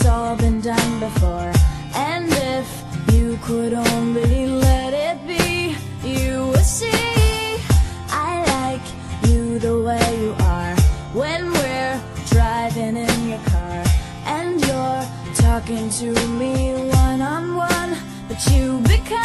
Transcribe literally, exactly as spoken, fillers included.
it's all been done before. And if you could only let it be, you would see I like you the way you are. When we're driving in your car and you're talking to me one-on-one, but you become